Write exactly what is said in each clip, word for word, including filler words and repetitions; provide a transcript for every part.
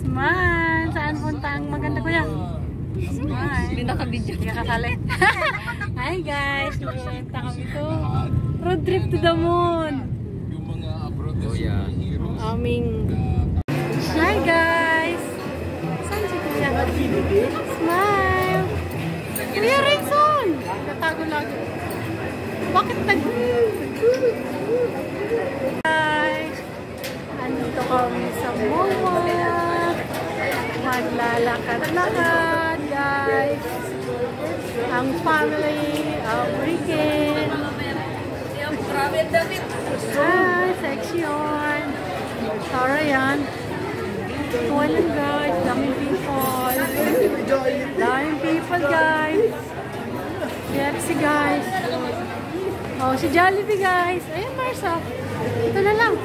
Smile! Saan punta ang maganda kuya? Smile! Hindi naka-video. Hindi ka kasali. Hi guys! Pumunta kami to. Road trip to the moon. Oh yeah. Aming... Hi guys! Saan si kuya? Smile! Kuya Rayson! Natago lagi. Bakit nag... Guys! Andito kami sa Momo. Maglalakad-lakad, guys. Ang family of Ricken. Hi, section. Sorry yan. Walang guys. Daming people. Daming people, guys. Pepsi, guys. Oh, si Jollibee, guys. Ayun, Marsa. Ito na lang.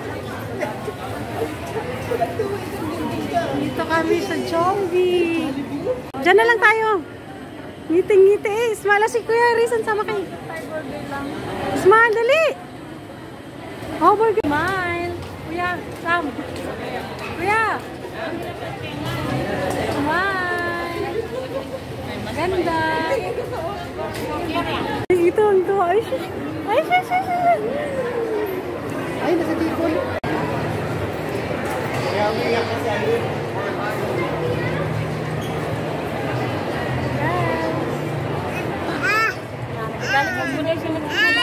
Dito kami sa Jollibee. Diyan na lang tayo. Ngiting-ngiti eh. Smile si Kuya Rizan, sama kayo. Smile, dali. Oh, burger. Smile. Kuya, Sam. Kuya. Smile. Maganda. Ito, ito. Ay, sis. Ay, sis, sis, sis. Ay, nasa tipon. Kaya umiyak na si Alvin. Ah! Dali ko muna siya nagpunta.